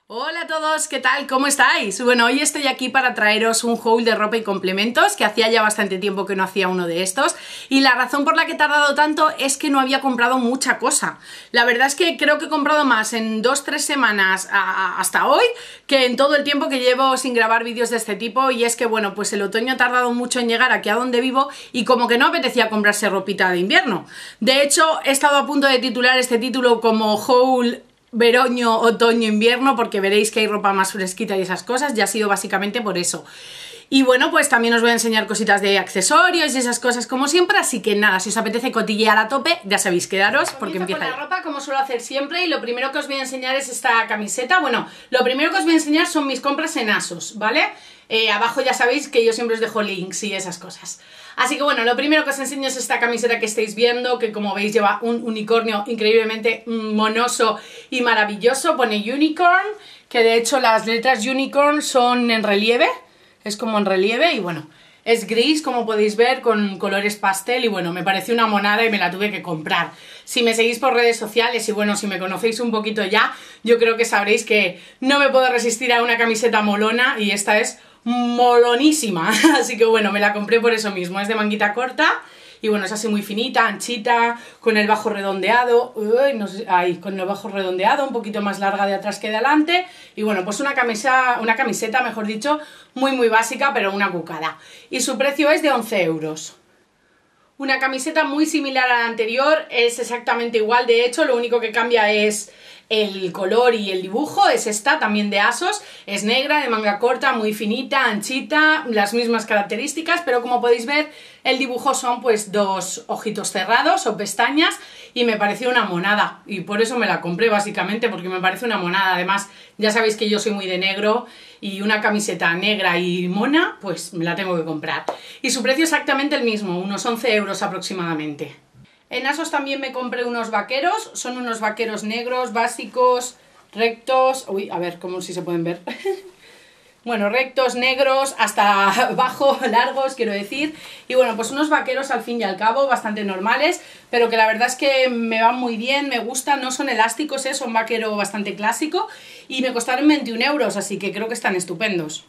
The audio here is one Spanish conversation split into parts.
Hola a todos, ¿qué tal? ¿Cómo estáis? Bueno, hoy estoy aquí para traeros un haul de ropa y complementos, que hacía ya bastante tiempo que no hacía uno de estos, y la razón por la que he tardado tanto es que no había comprado mucha cosa. La verdad es que creo que he comprado más en 2-3 semanas hasta hoy que en todo el tiempo que llevo sin grabar vídeos de este tipo, y es que bueno, pues el otoño ha tardado mucho en llegar aquí a donde vivo y como que no apetecía comprarse ropita de invierno. De hecho, he estado a punto de titular este título como haul veroño, otoño, invierno, porque veréis que hay ropa más fresquita y esas cosas, ya ha sido básicamente por eso. Y bueno, pues también os voy a enseñar cositas de accesorios y esas cosas como siempre, así que nada, si os apetece cotillear a tope, ya sabéis, quedaros porque empieza con la ropa como suelo hacer siempre, y lo primero que os voy a enseñar es esta camiseta. Bueno, lo primero que os voy a enseñar son mis compras en ASOS, ¿vale? Abajo ya sabéis que yo siempre os dejo links y esas cosas. Así que bueno, lo primero que os enseño es esta camiseta que estáis viendo, que como veis lleva un unicornio increíblemente monoso y maravilloso. Pone Unicorn, que de hecho las letras Unicorn son en relieve, es como en relieve, y bueno, es gris como podéis ver con colores pastel, y bueno, me pareció una monada y me la tuve que comprar. Si me seguís por redes sociales y bueno, si me conocéis un poquito ya, yo creo que sabréis que no me puedo resistir a una camiseta molona, y esta es molonísima, así que bueno, me la compré por eso mismo. Es de manguita corta y bueno, es así muy finita, anchita, con el bajo redondeado, no sé, ahí, con el bajo redondeado, un poquito más larga de atrás que de adelante, y bueno, pues una camiseta, mejor dicho, muy básica, pero una cucada. Y su precio es de 11 euros. Una camiseta muy similar a la anterior, es exactamente igual, de hecho, lo único que cambia es el color y el dibujo. Es esta, también de ASOS, es negra, de manga corta, muy finita, anchita, las mismas características, pero como podéis ver, el dibujo son pues dos ojitos cerrados o pestañas, y me pareció una monada, y por eso me la compré básicamente, porque me parece una monada. Además, ya sabéis que yo soy muy de negro, y una camiseta negra y mona, pues me la tengo que comprar. Y su precio es exactamente el mismo, unos 11 euros aproximadamente. En ASOS también me compré unos vaqueros, son unos vaqueros negros, básicos, rectos, uy, a ver, como si se pueden ver. Bueno, rectos, negros, hasta abajo, largos, quiero decir. Y bueno, pues unos vaqueros al fin y al cabo, bastante normales, pero que la verdad es que me van muy bien, me gustan, no son elásticos, son vaquero bastante clásico, y me costaron 21 euros, así que creo que están estupendos.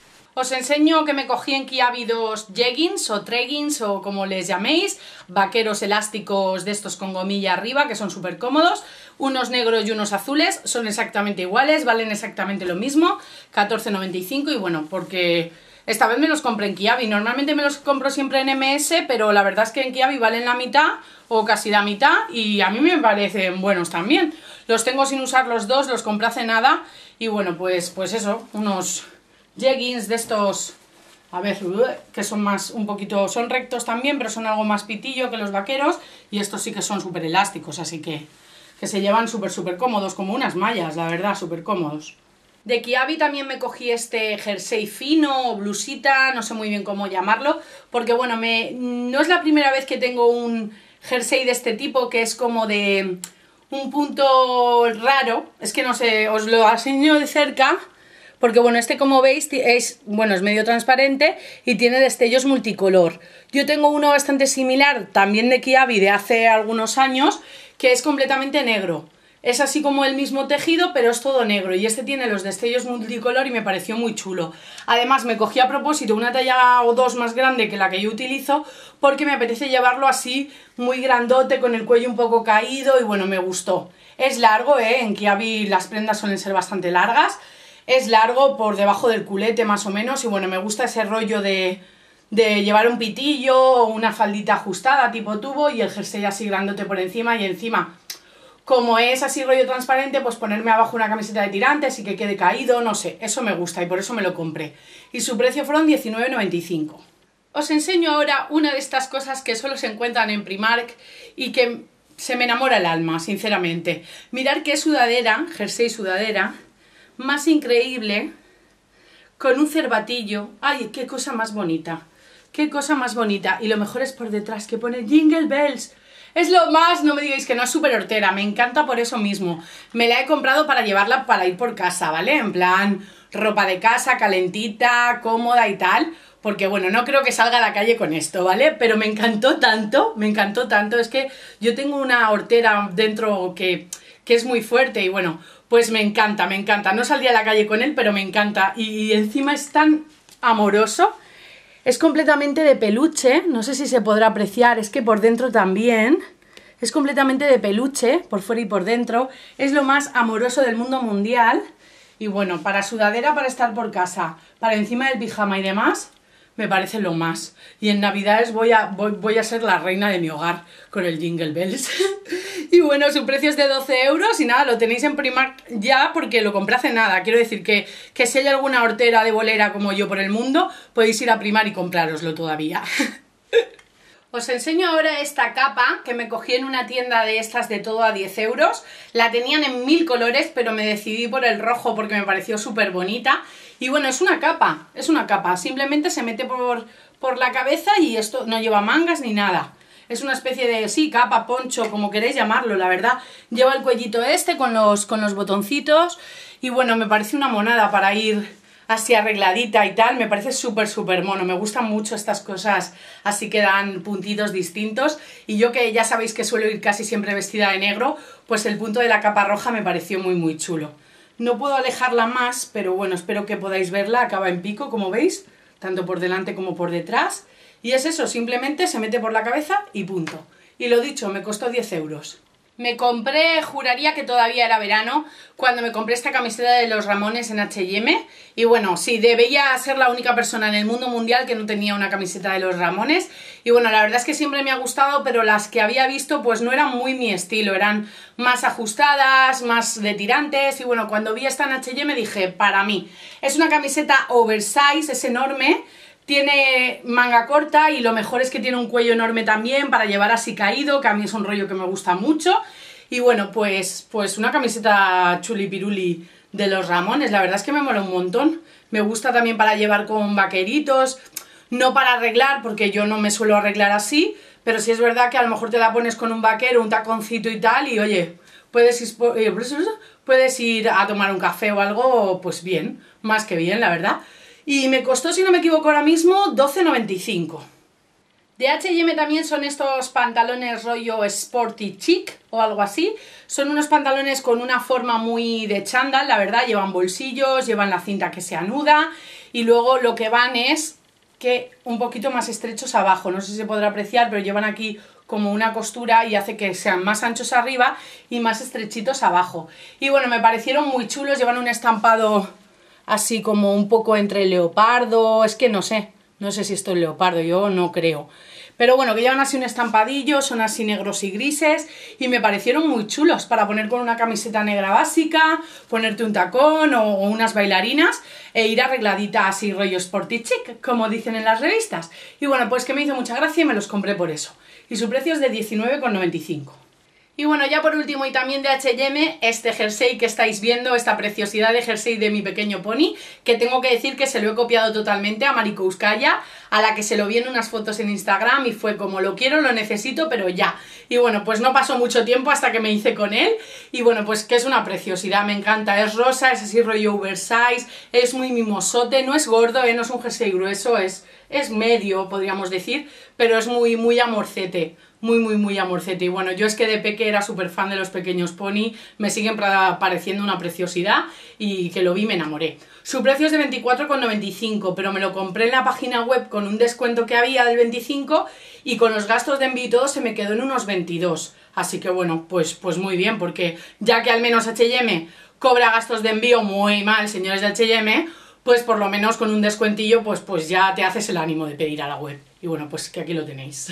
Os enseño que me cogí en Kiabi dos jeggings o treggings o como les llaméis, vaqueros elásticos de estos con gomilla arriba, que son súper cómodos, unos negros y unos azules, son exactamente iguales, valen exactamente lo mismo, 14,95, y bueno, porque esta vez me los compré en Kiabi. Normalmente me los compro siempre en MS, pero la verdad es que en Kiabi valen la mitad o casi la mitad, y a mí me parecen buenos también. Los tengo sin usar los dos, los compré hace nada, y bueno, pues eso, unos jeggings de estos, a ver, que son más, un poquito, son rectos también, pero son algo más pitillo que los vaqueros, y estos sí que son súper elásticos, así que se llevan súper cómodos, como unas mallas, la verdad, súper cómodos. De Kiabi también me cogí este jersey fino o blusita, no sé muy bien cómo llamarlo, porque bueno, no es la primera vez que tengo un jersey de este tipo, que es como de un punto raro, es que no sé, os lo enseño de cerca. Porque bueno, este como veis es medio transparente y tiene destellos multicolor. Yo tengo uno bastante similar, también de Kiabi, de hace algunos años, que es completamente negro. Es así como el mismo tejido, pero es todo negro, y este tiene los destellos multicolor y me pareció muy chulo. Además, me cogí a propósito una talla o dos más grande que la que yo utilizo, porque me apetece llevarlo así, muy grandote, con el cuello un poco caído, y bueno, me gustó. Es largo, en Kiabi las prendas suelen ser bastante largas. Es largo por debajo del culete más o menos, y bueno, me gusta ese rollo de llevar un pitillo o una faldita ajustada tipo tubo, y el jersey así grandote por encima, y encima, como es así rollo transparente, pues ponerme abajo una camiseta de tirantes y que quede caído, no sé, eso me gusta y por eso me lo compré. Y su precio fueron 19,95. Os enseño ahora una de estas cosas que solo se encuentran en Primark y que se me enamora el alma, sinceramente. Mirad qué sudadera, jersey sudadera, más increíble, con un cervatillo. ¡Ay, qué cosa más bonita! ¡Qué cosa más bonita! Y lo mejor es por detrás, que pone Jingle Bells. Es lo más, no me digáis que no, es súper hortera, me encanta por eso mismo. Me la he comprado para llevarla para ir por casa, ¿vale? En plan, ropa de casa, calentita, cómoda y tal, porque bueno, no creo que salga a la calle con esto, ¿vale? Pero me encantó tanto, es que yo tengo una hortera dentro que que es muy fuerte y bueno, pues me encanta, me encanta. No saldría a la calle con él, pero me encanta. Y encima es tan amoroso. Es completamente de peluche, no sé si se podrá apreciar, es que por dentro también. Es completamente de peluche, por fuera y por dentro. Es lo más amoroso del mundo mundial. Y bueno, para sudadera, para estar por casa, para encima del pijama y demás, me parece lo más. Y en Navidades voy a ser la reina de mi hogar con el Jingle Bells. Y bueno, su precio es de 12 euros y nada, lo tenéis en Primark ya porque lo compré hace nada. Quiero decir que si hay alguna hortera de bolera como yo por el mundo, podéis ir a Primark y comprároslo todavía. Os enseño ahora esta capa que me cogí en una tienda de estas de todo a 10 euros. La tenían en 1000 colores, pero me decidí por el rojo porque me pareció súper bonita. Y bueno, es una capa, simplemente se mete por la cabeza y esto no lleva mangas ni nada. Es una especie de, sí, capa, poncho, como queréis llamarlo, la verdad. Lleva el cuellito este con los botoncitos y bueno, me parece una monada para ir así arregladita y tal, me parece súper mono, me gustan mucho estas cosas así que dan puntitos distintos y yo que ya sabéis que suelo ir casi siempre vestida de negro, pues el punto de la capa roja me pareció muy chulo. No puedo alejarla más, pero bueno, espero que podáis verla, acaba en pico, como veis, tanto por delante como por detrás, y es eso, simplemente se mete por la cabeza y punto. Y lo dicho, me costó 10 euros. Me compré, juraría que todavía era verano, cuando me compré esta camiseta de los Ramones en H&M. Y bueno, sí, debía ser la única persona en el mundo mundial que no tenía una camiseta de los Ramones. Y bueno, la verdad es que siempre me ha gustado, pero las que había visto pues no eran muy mi estilo. Eran más ajustadas, más de tirantes. Y bueno, cuando vi esta en H&M dije, para mí. Es una camiseta oversize, es enorme. Tiene manga corta y lo mejor es que tiene un cuello enorme también para llevar así caído, que a mí es un rollo que me gusta mucho. Y bueno, pues una camiseta chulipiruli de los Ramones, la verdad es que me mola un montón. Me gusta también para llevar con vaqueritos, no para arreglar, porque yo no me suelo arreglar así, pero sí es verdad que a lo mejor te la pones con un vaquero, un taconcito y tal, y oye, puedes ir a tomar un café o algo, pues bien, más que bien, la verdad. Y me costó, si no me equivoco ahora mismo, 12,95. De H&M también son estos pantalones rollo sporty chic o algo así. Son unos pantalones con una forma muy de chándal, la verdad. Llevan bolsillos, llevan la cinta que se anuda y luego lo que van es que un poquito más estrechos abajo. No sé si se podrá apreciar, pero llevan aquí como una costura y hace que sean más anchos arriba y más estrechitos abajo. Y bueno, me parecieron muy chulos, llevan un estampado así como un poco entre leopardo, es que no sé si esto es leopardo, yo no creo. Pero bueno, que llevan así un estampadillo, son así negros y grises y me parecieron muy chulos para poner con una camiseta negra básica, ponerte un tacón o unas bailarinas e ir arregladita así rollo sporty chic, como dicen en las revistas. Y bueno, pues que me hizo mucha gracia y me los compré por eso. Y su precio es de 19,95. Y bueno, ya por último y también de H&M, este jersey que estáis viendo, esta preciosidad de jersey de mi pequeño pony, que tengo que decir que se lo he copiado totalmente a Marikouskaya, a la que se lo vi en unas fotos en Instagram y fue como lo quiero, lo necesito, pero ya. Y bueno, pues no pasó mucho tiempo hasta que me hice con él y bueno, pues que es una preciosidad, me encanta, es rosa, es así rollo oversize, es muy mimosote, no es gordo, no es un jersey grueso, es medio, podríamos decir, pero es muy amorcete. Muy amorcete. Y bueno, yo es que de peque era súper fan de los pequeños pony, me siguen pareciendo una preciosidad y que lo vi me enamoré. Su precio es de 24,95, pero me lo compré en la página web con un descuento que había del 25 y con los gastos de envío y todo se me quedó en unos 22. Así que bueno, pues muy bien, porque ya que al menos H&M cobra gastos de envío muy mal, señores de H&M, pues por lo menos con un descuentillo pues ya te haces el ánimo de pedir a la web. Y bueno, pues que aquí lo tenéis.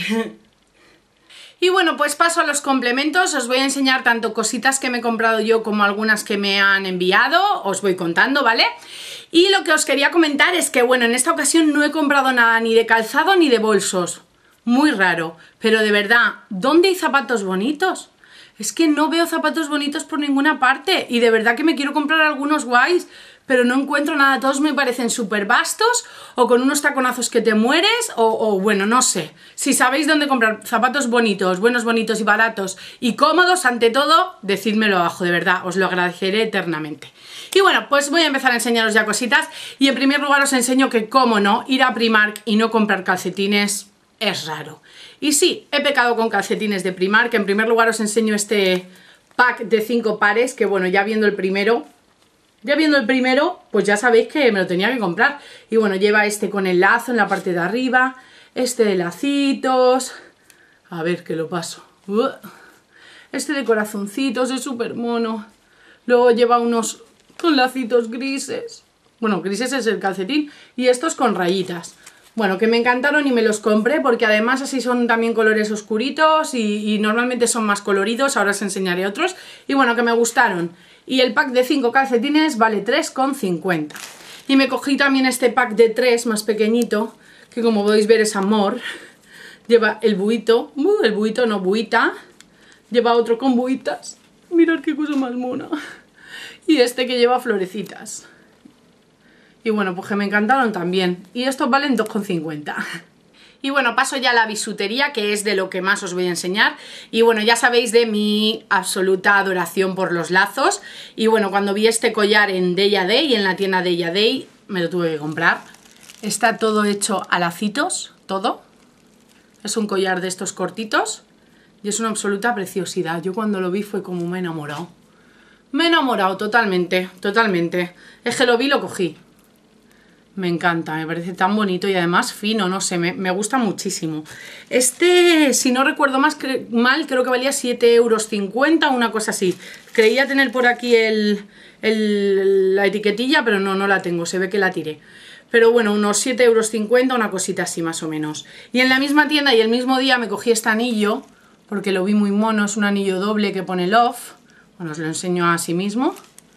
Y bueno, pues paso a los complementos, os voy a enseñar tanto cositas que me he comprado yo como algunas que me han enviado, os voy contando, ¿vale? Y lo que os quería comentar es que, bueno, en esta ocasión no he comprado nada ni de calzado ni de bolsos, muy raro, pero de verdad, ¿dónde hay zapatos bonitos? Es que no veo zapatos bonitos por ninguna parte y de verdad que me quiero comprar algunos guays, pero no encuentro nada, todos me parecen súper vastos o con unos taconazos que te mueres o bueno, no sé. Si sabéis dónde comprar zapatos bonitos, buenos, bonitos y baratos y cómodos, ante todo, decídmelo abajo, de verdad, os lo agradeceré eternamente. Y bueno, pues voy a empezar a enseñaros ya cositas y en primer lugar os enseño que, cómo no, ir a Primark y no comprar calcetines es raro. Y sí, he pecado con calcetines de Primark, que en primer lugar os enseño este pack de 5 pares, que bueno, ya viendo el primero, pues ya sabéis que me lo tenía que comprar. Y bueno, lleva este con el lazo en la parte de arriba, este de lacitos, a ver que lo paso, este de corazoncitos, es súper mono. Luego lleva unos con lacitos grises, bueno, grises es el calcetín, y estos con rayitas. Bueno, que me encantaron y me los compré porque además así son también colores oscuritos y normalmente son más coloridos, ahora os enseñaré otros. Y bueno, que me gustaron. Y el pack de 5 calcetines vale 3,50. Y me cogí también este pack de 3 más pequeñito, que como podéis ver es amor. Lleva el buito, el buito no, buita. Lleva otro con buitas. Mirad qué cosa más mona. Y este que lleva florecitas. Y bueno, pues que me encantaron también. Y estos valen 2,50. Y bueno, paso ya a la bisutería, que es de lo que más os voy a enseñar. Y bueno, ya sabéis de mi absoluta adoración por los lazos. Y bueno, cuando vi este collar en Day a Day, en la tienda Day a Day, me lo tuve que comprar. Está todo hecho a lacitos, todo. Es un collar de estos cortitos. Y es una absoluta preciosidad. Yo cuando lo vi fue como me he enamorado. Me he enamorado totalmente, totalmente. Es que lo vi y lo cogí. Me encanta, me parece tan bonito y además fino, no sé, me gusta muchísimo. Este, si no recuerdo mal, creo que valía 7,50 €, una cosa así. Creía tener por aquí la etiquetilla, pero no la tengo, se ve que la tiré. Pero bueno, unos 7,50 €, una cosita así más o menos. Y en la misma tienda y el mismo día me cogí este anillo, porque lo vi muy mono, es un anillo doble que pone Love. Bueno, os lo enseño así mismo.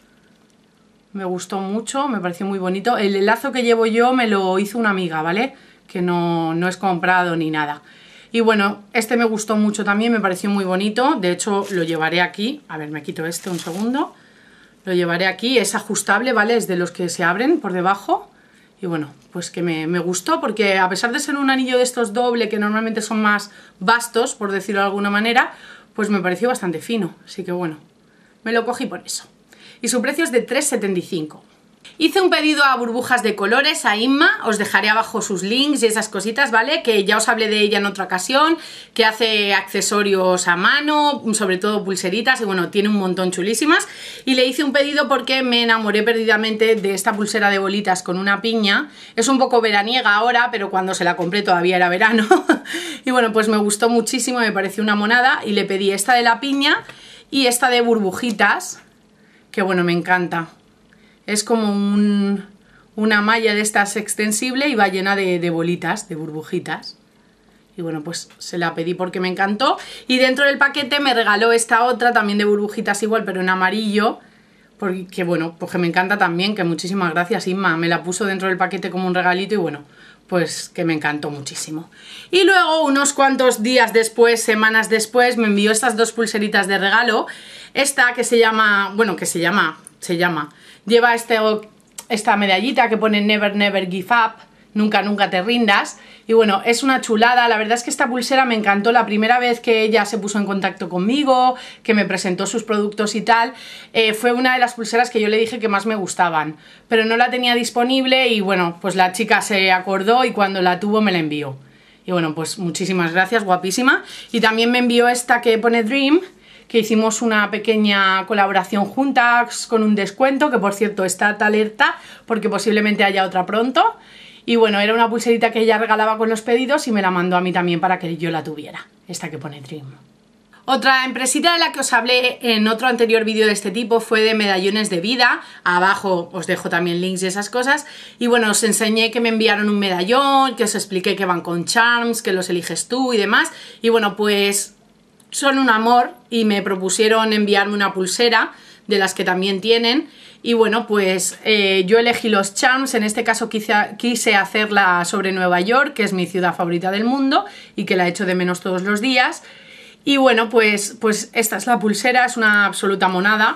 Me gustó mucho, me pareció muy bonito. El lazo que llevo yo me lo hizo una amiga, ¿vale? Que no es comprado ni nada. Y bueno, este me gustó mucho también, me pareció muy bonito. De hecho, lo llevaré aquí. A ver, me quito este un segundo. Lo llevaré aquí, es ajustable, ¿vale? Es de los que se abren por debajo. Y bueno, pues que me gustó porque a pesar de ser un anillo de estos doble, que normalmente son más vastos, por decirlo de alguna manera, pues me pareció bastante fino. Así que bueno, me lo cogí por eso. Y su precio es de 3,75. Hice un pedido a Burbujas de Colores, a Inma, os dejaré abajo sus links y esas cositas, ¿vale? Que ya os hablé de ella en otra ocasión, que hace accesorios a mano, sobre todo pulseritas, y bueno, tiene un montón chulísimas. Y le hice un pedido porque me enamoré perdidamente de esta pulsera de bolitas con una piña. Es un poco veraniega ahora, pero cuando se la compré todavía era verano. Y bueno, pues me gustó muchísimo, me pareció una monada, y le pedí esta de la piña y esta de burbujitas, que bueno, me encanta. Es como una malla de estas extensible y va llena de bolitas, de burbujitas. Y bueno, pues se la pedí porque me encantó. Y dentro del paquete me regaló esta otra también de burbujitas igual, pero en amarillo. Porque bueno, pues que me encanta también, que muchísimas gracias Inma. Me la puso dentro del paquete como un regalito y bueno, pues que me encantó muchísimo. Y luego unos cuantos días después, semanas después, me envió estas dos pulseritas de regalo. Esta que se llama, bueno, lleva esta medallita que pone Never Never Give Up, nunca nunca te rindas. Y bueno, es una chulada. La verdad es que esta pulsera me encantó la primera vez que ella se puso en contacto conmigo, que me presentó sus productos y tal. Fue una de las pulseras que yo le dije que más me gustaban, pero no la tenía disponible y bueno, pues la chica se acordó y cuando la tuvo me la envió. Y bueno, pues muchísimas gracias, guapísima. Y también me envió esta que pone Dream, que hicimos una pequeña colaboración juntas con un descuento, que por cierto está alerta porque posiblemente haya otra pronto. Y bueno, era una pulserita que ella regalaba con los pedidos y me la mandó a mí también para que yo la tuviera, esta que pone Dream. Otra empresita de la que os hablé en otro anterior vídeo de este tipo fue de medallones de vida. Abajo os dejo también links y esas cosas. Y bueno, os enseñé que me enviaron un medallón, que os expliqué que van con charms, que los eliges tú y demás. Y bueno, pues son un amor y me propusieron enviarme una pulsera de las que también tienen. Y bueno, pues yo elegí los charms, en este caso quise hacerla sobre Nueva York, que es mi ciudad favorita del mundo y que la echo de menos todos los días. Y bueno, pues esta es la pulsera, es una absoluta monada,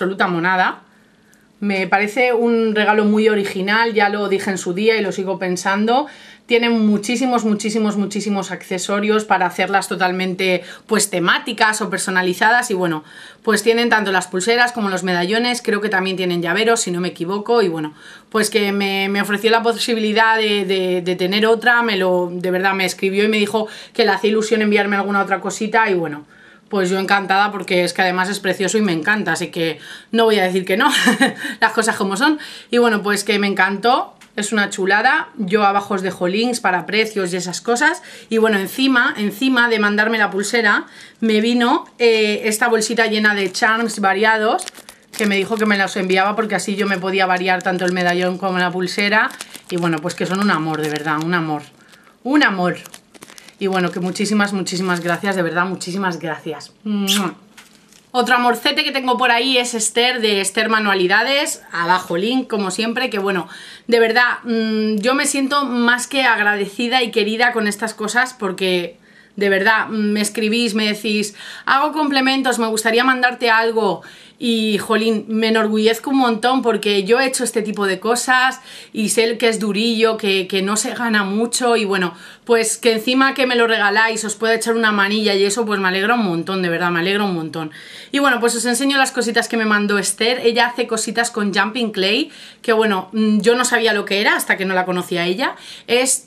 Me parece un regalo muy original, ya lo dije en su día y lo sigo pensando. Tienen muchísimos accesorios para hacerlas totalmente pues temáticas o personalizadas y bueno, pues tienen tanto las pulseras como los medallones, creo que también tienen llaveros si no me equivoco y bueno, pues que me ofreció la posibilidad de tener otra, de verdad me escribió y me dijo que le hacía ilusión enviarme alguna otra cosita y bueno, pues yo encantada, porque es que además es precioso y me encanta, así que no voy a decir que no, las cosas como son. Y bueno, pues que me encantó, es una chulada. Yo abajo os dejo links para precios y esas cosas. Y bueno, encima de mandarme la pulsera, me vino esta bolsita llena de charms variados, que me dijo que me los enviaba porque así yo me podía variar tanto el medallón como la pulsera. Y bueno, pues que son un amor, de verdad, un amor, un amor. Y bueno, que muchísimas gracias, de verdad, muchísimas gracias. Otro amorcete que tengo por ahí es Esther, de Esther Manualidades, abajo link como siempre, que bueno, de verdad, yo me siento más que agradecida y querida con estas cosas, porque de verdad me escribís, me decís, hago complementos, me gustaría mandarte algo. Y, jolín, me enorgullezco un montón porque yo he hecho este tipo de cosas y sé que es durillo, que no se gana mucho, y bueno, pues que encima que me lo regaláis os pueda echar una manilla y eso, pues me alegra un montón, de verdad, me alegra un montón. Y bueno, pues os enseño las cositas que me mandó Esther. Ella hace cositas con Jumping Clay, que bueno, yo no sabía lo que era hasta que no la conocía a ella. Es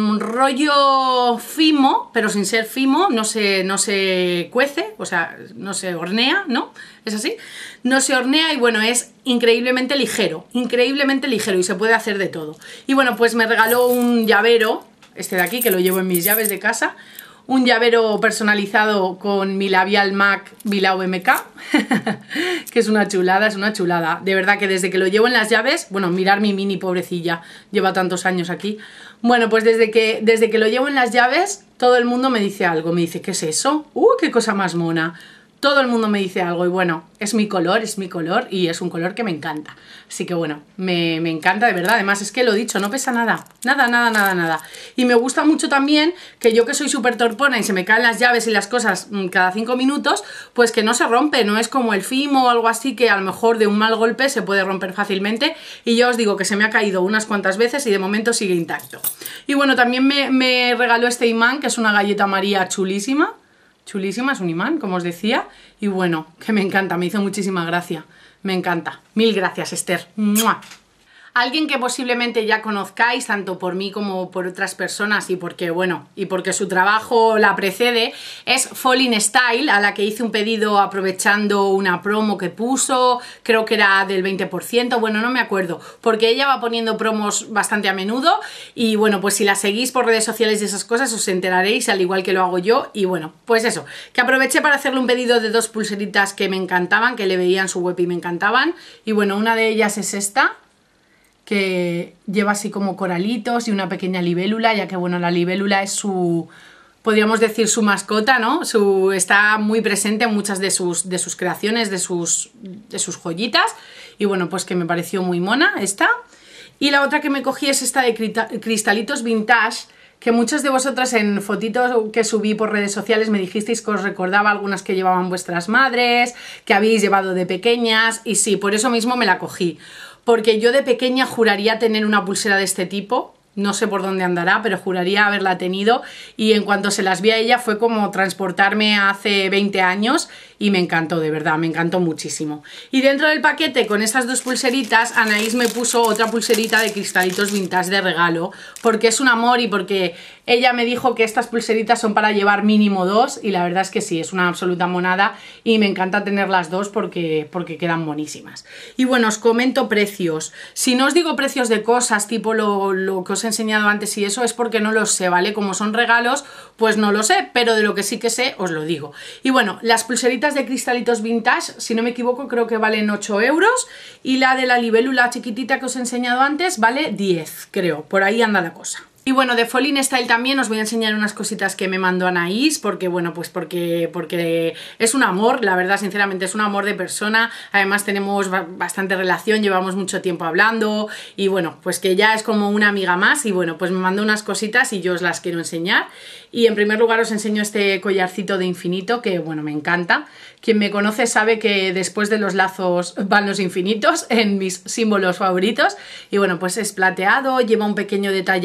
rollo fimo, pero sin ser fimo, no se cuece, o sea, no se hornea, ¿no? Es así, no se hornea, y bueno, es increíblemente ligero y se puede hacer de todo. Y bueno, pues me regaló un llavero, este de aquí, que lo llevo en mis llaves de casa, un llavero personalizado con mi labial MAC Bilao MK, que es una chulada, de verdad que desde que lo llevo en las llaves, bueno, mirar mi mini pobrecilla, lleva tantos años aquí, bueno, pues desde que lo llevo en las llaves, todo el mundo me dice algo, me dice, ¿qué es eso? ¡Qué cosa más mona! Todo el mundo me dice algo, y bueno, es mi color y es un color que me encanta. Así que bueno, me encanta de verdad. Además es que lo dicho, no pesa nada, nada. Y me gusta mucho también que yo, que soy súper torpona y se me caen las llaves y las cosas cada 5 minutos, pues que no se rompe, no es como el fimo o algo así, que a lo mejor de un mal golpe se puede romper fácilmente. Y yo os digo que se me ha caído unas cuantas veces y de momento sigue intacto. Y bueno, también me regaló este imán, que es una galleta María chulísima. Chulísima, es un imán, como os decía, y bueno, que me encanta, me hizo muchísima gracia, me encanta. Mil gracias, Esther. ¡Mua! Alguien que posiblemente ya conozcáis, tanto por mí como por otras personas, y porque, bueno, y porque su trabajo la precede, es Falling Style, a la que hice un pedido aprovechando una promo que puso, creo que era del 20%, bueno, no me acuerdo, porque ella va poniendo promos bastante a menudo, y bueno, pues si la seguís por redes sociales y esas cosas os enteraréis, al igual que lo hago yo. Y bueno, pues eso, que aproveché para hacerle un pedido de 2 pulseritas que me encantaban, que le veía en su web y me encantaban, y bueno, una de ellas es esta, que lleva así como coralitos y una pequeña libélula, ya que bueno, la libélula es su, podríamos decir, su mascota, ¿no? Está muy presente en muchas de sus creaciones, de sus joyitas, y bueno, pues que me pareció muy mona esta. Y la otra que me cogí es esta de cristalitos vintage, que muchos de vosotras en fotitos que subí por redes sociales me dijisteis que os recordaba algunas que llevaban vuestras madres, que habéis llevado de pequeñas, y sí, por eso mismo me la cogí. Porque yo de pequeña juraría tener una pulsera de este tipo, no sé por dónde andará, pero juraría haberla tenido, y en cuanto se las vi a ella fue como transportarme a hace 20 años y me encantó, de verdad, me encantó muchísimo. Y dentro del paquete, con estas 2 pulseritas, Anaís me puso otra pulserita de cristalitos vintage de regalo, porque es un amor y porque ella me dijo que estas pulseritas son para llevar mínimo 2, y la verdad es que sí, es una absoluta monada y me encanta tener las 2 porque quedan buenísimas. Y bueno, os comento precios. Si no os digo precios de cosas tipo lo que os he enseñado antes y eso, es porque no los sé, ¿vale? Como son regalos, pues no lo sé, pero de lo que sí que sé os lo digo. Y bueno, las pulseritas de cristalitos vintage, si no me equivoco, creo que valen 8 €, y la de la libélula chiquitita que os he enseñado antes vale 10, creo, por ahí anda la cosa. Y bueno, de Falling Style también os voy a enseñar unas cositas que me mandó Anaís, porque bueno, pues porque es un amor, la verdad, sinceramente es un amor de persona. Además tenemos bastante relación, llevamos mucho tiempo hablando, y bueno, pues que ya es como una amiga más. Y bueno, pues me mandó unas cositas y yo os las quiero enseñar. Y en primer lugar os enseño este collarcito de infinito, que bueno, me encanta. Quien me conoce sabe que después de los lazos van los infinitos, en mis símbolos favoritos. Y bueno, pues es plateado, lleva un pequeño detalle aquí en el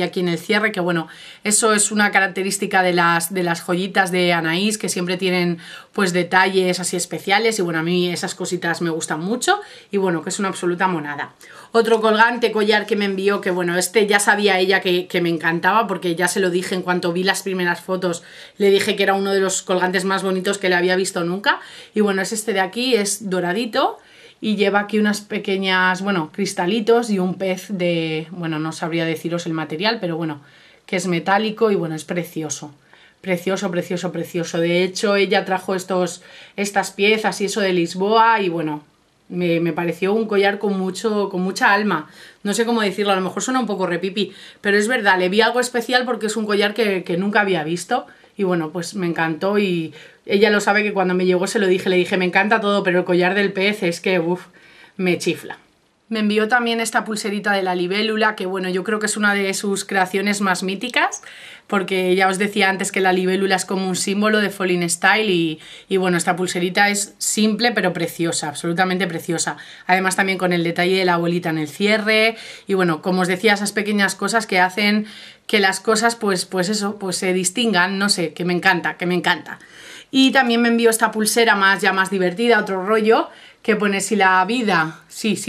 cierre, que bueno, eso es una característica de las joyitas de Anaïs, que siempre tienen pues detalles así especiales, y bueno, a mí esas cositas me gustan mucho, y bueno, que es una absoluta monada. Otro colgante, collar que me envió, que bueno, este ya sabía ella que me encantaba, porque ya se lo dije en cuanto vi las primeras fotos, le dije que era uno de los colgantes más bonitos que le había visto nunca, y bueno, es este de aquí, es doradito, y lleva aquí unas pequeñas, bueno, cristalitos y un pez de, bueno, no sabría deciros el material, pero bueno, que es metálico y bueno, es precioso. Precioso, precioso, precioso. De hecho, ella trajo estas piezas y eso de Lisboa y bueno, me pareció un collar con mucha alma. No sé cómo decirlo, a lo mejor suena un poco repipi, pero es verdad, le vi algo especial porque es un collar que nunca había visto. Y bueno, pues me encantó y ella lo sabe que cuando me llegó se lo dije, le dije, me encanta todo, pero el collar del pez es que, uff, me chifla. Me envió también esta pulserita de la libélula, que bueno, yo creo que es una de sus creaciones más míticas, porque ya os decía antes que la libélula es como un símbolo de Falling Style y bueno, esta pulserita es simple pero preciosa, absolutamente preciosa. Además también con el detalle de la bolita en el cierre y bueno, como os decía, esas pequeñas cosas que hacen que las cosas pues se distingan, no sé, que me encanta, que me encanta. Y también me envió esta pulsera ya más divertida, otro rollo, que pone si la vida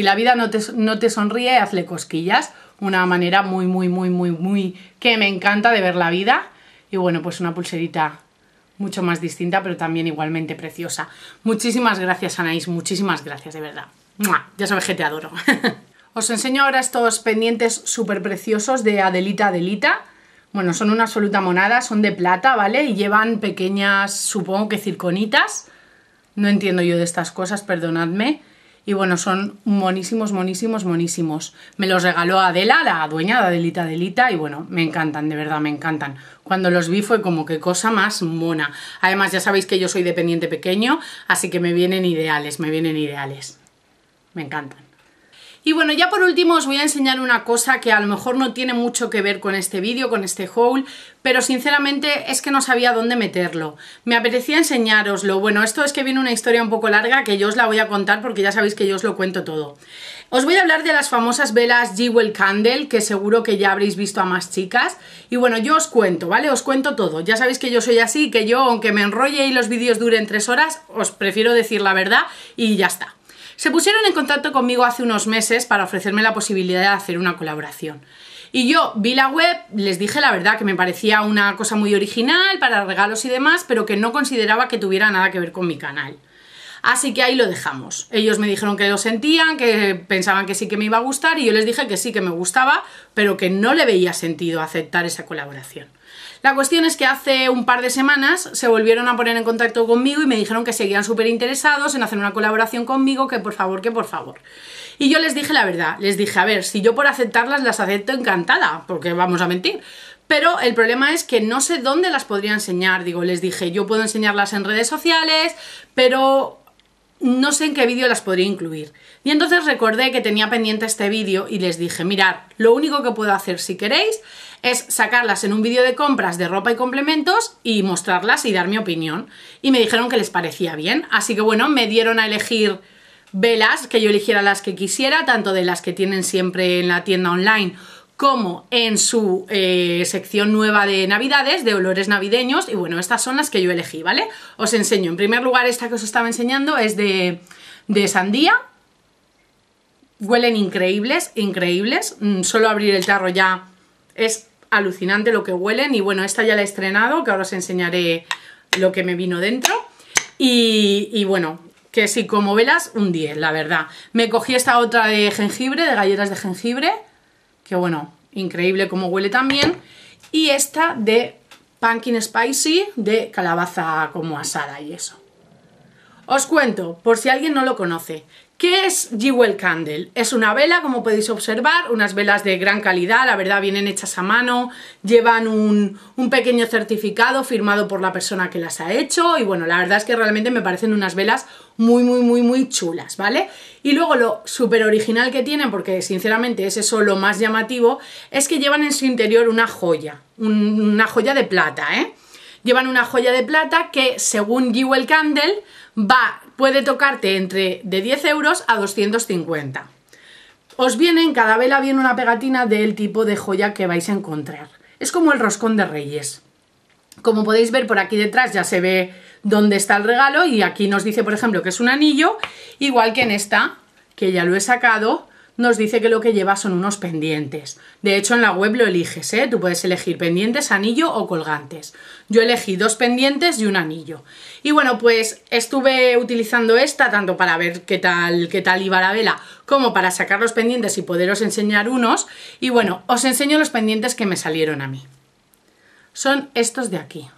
no te sonríe, hazle cosquillas. Una manera muy que me encanta de ver la vida. Y bueno, pues una pulserita mucho más distinta, pero también igualmente preciosa. Muchísimas gracias, Anaïs, muchísimas gracias, de verdad. ¡Mua! Ya sabes que te adoro. Os enseño ahora estos pendientes súper preciosos de Adelita Adelita. Bueno, son una absoluta monada, son de plata, ¿vale? Y llevan pequeñas, supongo que circonitas. No entiendo yo de estas cosas, perdonadme. Y bueno, son monísimos, monísimos, monísimos. Me los regaló Adela, la dueña de Adelita Adelita, y bueno, me encantan, de verdad, me encantan. Cuando los vi fue como que cosa más mona. Además, ya sabéis que yo soy de pendiente pequeño, así que me vienen ideales, me vienen ideales. Me encantan. Y bueno, ya por último os voy a enseñar una cosa que a lo mejor no tiene mucho que ver con este vídeo, con este haul, pero sinceramente es que no sabía dónde meterlo. Me apetecía enseñároslo. Bueno, esto es que viene una historia un poco larga que yo os la voy a contar porque ya sabéis que yo os lo cuento todo. Os voy a hablar de las famosas velas Jewel Candle, que seguro que ya habréis visto a más chicas. Y bueno, yo os cuento, ¿vale? Os cuento todo. Ya sabéis que yo soy así, que yo, aunque me enrolle y los vídeos duren 3 horas, os prefiero decir la verdad y ya está. Se pusieron en contacto conmigo hace unos meses para ofrecerme la posibilidad de hacer una colaboración. Y yo vi la web, les dije la verdad que me parecía una cosa muy original para regalos y demás, pero que no consideraba que tuviera nada que ver con mi canal. Así que ahí lo dejamos. Ellos me dijeron que lo sentían, que pensaban que sí que me iba a gustar y yo les dije que sí que me gustaba, pero que no le veía sentido aceptar esa colaboración. La cuestión es que hace un par de semanas se volvieron a poner en contacto conmigo y me dijeron que seguían súper interesados en hacer una colaboración conmigo, que por favor, que por favor. Y yo les dije la verdad, les dije, a ver, si yo por aceptarlas las acepto encantada, porque vamos a mentir. Pero el problema es que no sé dónde las podría enseñar. Digo, les dije, yo puedo enseñarlas en redes sociales, pero no sé en qué vídeo las podría incluir. Y entonces recordé que tenía pendiente este vídeo y les dije, mirad, lo único que puedo hacer si queréis es sacarlas en un vídeo de compras de ropa y complementos y mostrarlas y dar mi opinión. Y me dijeron que les parecía bien. Así que bueno, me dieron a elegir velas, que yo eligiera las que quisiera, tanto de las que tienen siempre en la tienda online como en su sección nueva de navidades, de olores navideños. Y bueno, estas son las que yo elegí, ¿vale? Os enseño. En primer lugar, esta que os estaba enseñando es de sandía. Huelen increíbles, increíbles. Solo abrir el tarro ya es alucinante lo que huelen. Y bueno, esta ya la he estrenado, que ahora os enseñaré lo que me vino dentro. Y bueno, que sí, como velas, un 10, la verdad. Me cogí esta otra de jengibre, de galletas de jengibre, que bueno, increíble como huele también. Y esta de Pumpkin Spicy, de calabaza como asada y eso. Os cuento, por si alguien no lo conoce. ¿Qué es Jewel Candle? Es una vela, como podéis observar, unas velas de gran calidad, la verdad vienen hechas a mano, llevan un pequeño certificado firmado por la persona que las ha hecho y bueno, la verdad es que realmente me parecen unas velas muy chulas, ¿vale? Y luego lo súper original que tienen, porque sinceramente es eso lo más llamativo, es que llevan en su interior una joya de plata, ¿eh? Llevan una joya de plata que, según Jewel Candle, puede tocarte entre de 10 euros a 250. Os viene, en cada vela viene una pegatina del tipo de joya que vais a encontrar. Es como el roscón de Reyes. Como podéis ver, por aquí detrás ya se ve dónde está el regalo y aquí nos dice, por ejemplo, que es un anillo, igual que en esta, que ya lo he sacado, nos dice que lo que lleva son unos pendientes. De hecho, en la web lo eliges, ¿eh? Tú puedes elegir pendientes, anillo o colgantes. Yo elegí 2 pendientes y un anillo. Y bueno, pues estuve utilizando esta tanto para ver qué tal iba la vela, como para sacar los pendientes y poderos enseñar unos. Y bueno, os enseño los pendientes que me salieron a mí. Son estos de aquí.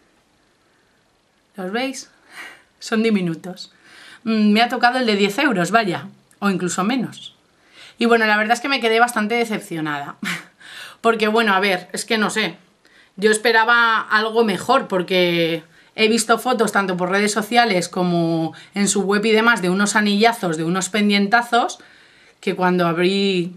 ¿Los veis? Son diminutos. Me ha tocado el de 10 euros, vaya, o incluso menos. Y bueno, la verdad es que me quedé bastante decepcionada. Porque bueno, a ver, es que no sé. Yo esperaba algo mejor porque he visto fotos tanto por redes sociales como en su web y demás de unos anillazos, de unos pendientazos, que cuando abrí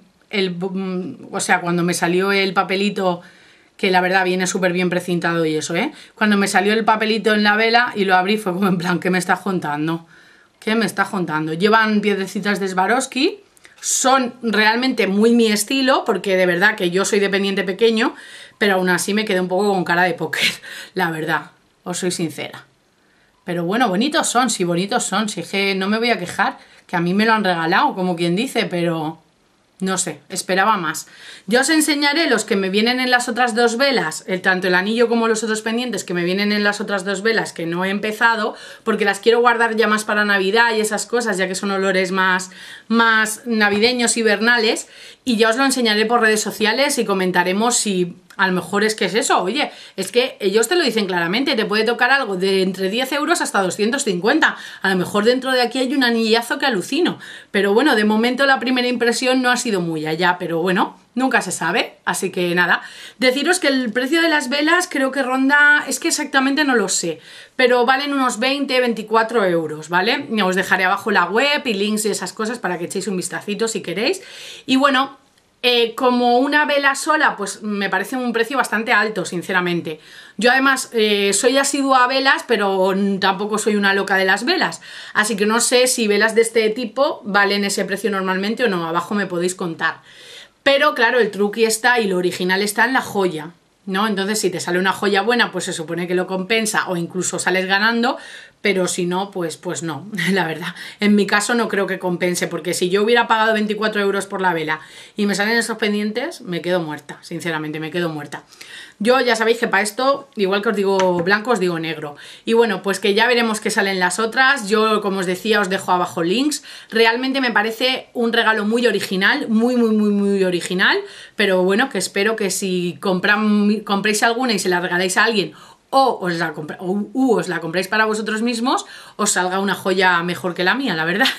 cuando me salió el papelito, que la verdad viene súper bien precintado y eso, ¿eh? Cuando me salió el papelito en la vela y lo abrí fue como en plan, ¿qué me estás contando? ¿Qué me estás contando? Llevan piedrecitas de Swarovski. Son realmente muy mi estilo, porque de verdad que yo soy de pendiente pequeño, pero aún así me quedé un poco con cara de póker, la verdad, os soy sincera. Pero bueno, bonitos son, sí, es que no me voy a quejar, que a mí me lo han regalado, como quien dice, pero no sé, esperaba más. Yo os enseñaré los que me vienen en las otras 2 velas, tanto el anillo como los otros pendientes que me vienen en las otras 2 velas que no he empezado, porque las quiero guardar ya más para Navidad y esas cosas, ya que son olores más navideños, hibernales, y ya os lo enseñaré por redes sociales y comentaremos si a lo mejor es que es eso. Oye, es que ellos te lo dicen claramente, te puede tocar algo de entre 10 euros hasta 250, a lo mejor dentro de aquí hay un anillazo que alucino, pero bueno, de momento la primera impresión no ha sido muy allá, pero bueno, nunca se sabe, así que nada. Deciros que el precio de las velas creo que ronda, es que exactamente no lo sé, pero valen unos 20-24 euros, ¿vale? Os dejaré abajo la web y links y esas cosas para que echéis un vistacito si queréis. Y bueno, como una vela sola, pues me parece un precio bastante alto, sinceramente. Yo además soy asidua a velas, pero tampoco soy una loca de las velas, así que no sé si velas de este tipo valen ese precio normalmente o no, abajo me podéis contar. Pero claro, el truqui está y lo original está en la joya, ¿no? Entonces si te sale una joya buena, pues se supone que lo compensa o incluso sales ganando, pero si no, pues no, la verdad. En mi caso no creo que compense, porque si yo hubiera pagado 24 euros por la vela y me salen esos pendientes, me quedo muerta, sinceramente, me quedo muerta. Yo ya sabéis que para esto, igual que os digo blanco, os digo negro. Y bueno, pues que ya veremos qué salen las otras. Yo, como os decía, os dejo abajo links. Realmente me parece un regalo muy original, muy original, pero bueno, que espero que si compréis alguna y se la regaláis a alguien o os la compráis para vosotros mismos, os salga una joya mejor que la mía, la verdad.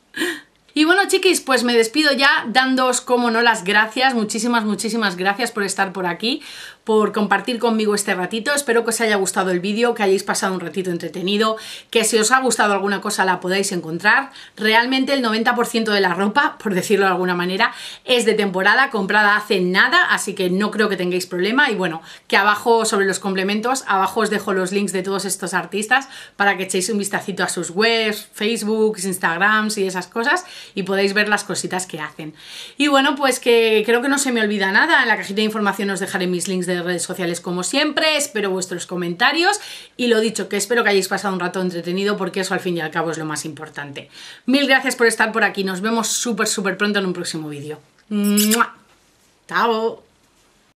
Y bueno, chiquis, pues me despido ya dándoos, como no, las gracias, muchísimas gracias por estar por aquí, por compartir conmigo este ratito. Espero que os haya gustado el vídeo, que hayáis pasado un ratito entretenido, que si os ha gustado alguna cosa la podáis encontrar. Realmente el 90% de la ropa, por decirlo de alguna manera, es de temporada, comprada hace nada, así que no creo que tengáis problema. Y bueno, que abajo, sobre los complementos, abajo os dejo los links de todos estos artistas para que echéis un vistacito a sus webs, Facebook, Instagrams y esas cosas, y podéis ver las cositas que hacen. Y bueno, pues que creo que no se me olvida nada. En la cajita de información os dejaré mis links de redes sociales como siempre. Espero vuestros comentarios y lo dicho, que espero que hayáis pasado un rato entretenido, porque eso al fin y al cabo es lo más importante. Mil gracias por estar por aquí. Nos vemos súper pronto en un próximo vídeo. ¡Mua! ¡Chao!